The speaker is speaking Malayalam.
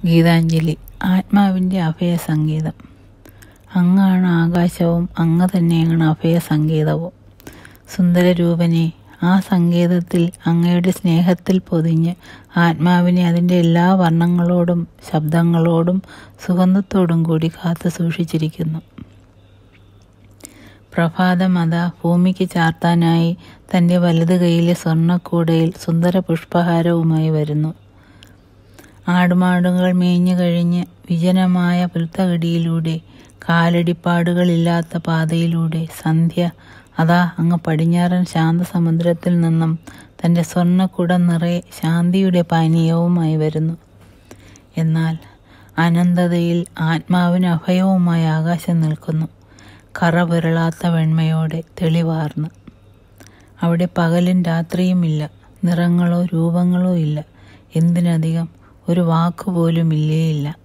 ഗീതാഞ്ജലി. ആത്മാവിൻ്റെ അഭയസംഗീതം. അങ്ങാണ് ആകാശവും അങ്ങ് തന്നെയാണ് അഭയസംഗീതവും. സുന്ദരരൂപനെ, ആ സങ്കേതത്തിൽ അങ്ങയുടെ സ്നേഹത്തിൽ പൊതിഞ്ഞ് ആത്മാവിനെ അതിൻ്റെ എല്ലാ വർണ്ണങ്ങളോടും ശബ്ദങ്ങളോടും സുഗന്ധത്തോടും കൂടി കാത്തു സൂക്ഷിച്ചിരിക്കുന്നു. പ്രഭാതം അതാ ഭൂമിക്ക് ചാർത്താനായി തൻ്റെ വലത് കൈയിലെ സ്വർണ്ണക്കൂടയിൽ സുന്ദര പുഷ്പഹാരവുമായി വരുന്നു. ആടുമാടുകൾ മേഞ്ഞു കഴിഞ്ഞ് വിജനമായ പുൽത്തകടിയിലൂടെ, കാലടിപ്പാടുകളില്ലാത്ത പാതയിലൂടെ സന്ധ്യ അതാ അങ്ങ് പടിഞ്ഞാറൻ ശാന്തസമുദ്രത്തിൽ നിന്നും തൻ്റെ സ്വർണ്ണക്കുടം നിറയെ ശാന്തിയുടെ പാനീയവുമായി വരുന്നു. എന്നാൽ അനന്തതയിൽ ആത്മാവിന് അഭയവുമായി ആകാശം നിൽക്കുന്നു, കറ പുരളാത്ത വെണ്മയോടെ തെളിവാർന്ന്. അവിടെ പകലും രാത്രിയുമില്ല, നിറങ്ങളോ രൂപങ്ങളോ ഇല്ല, എന്തിനധികം ഒരു വാക്കുപോലും ഇല്ലേയില്ല.